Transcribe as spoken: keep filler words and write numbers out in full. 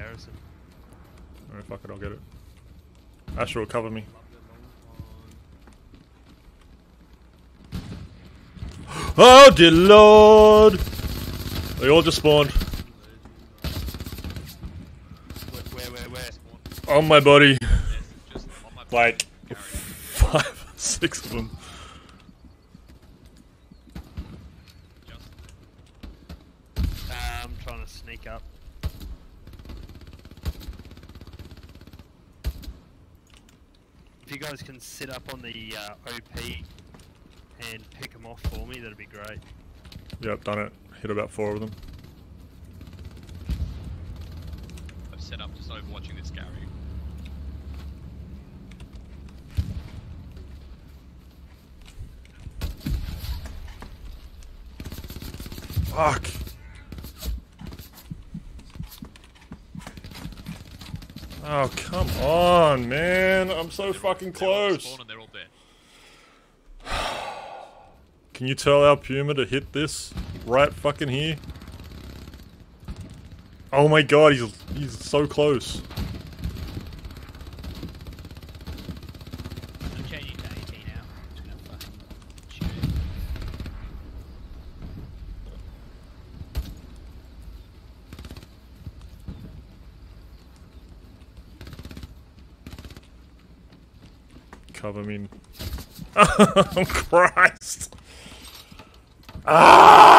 garrison. Alright, fuck it, I'll get it. Asher will cover me. Oh dear lord! They all just spawned. Where, where, where, where? On my body. Just on my Like, five, six of them. Uh, I'm trying to sneak up. If you guys can sit up on the uh, O P and pick them off for me, that'd be great. Yep, done it. Hit about four of them. I've set up just overwatching this Gary. Fuck. Oh, come on, man. I'm so fucking close. Spawn and they're all dead. Can you tell our Puma to hit this right fucking here? Oh my god, he's he's so close. I'm changing to AT now. I'm just gonna fucking shoot it. Cover me. Oh Christ. Ah!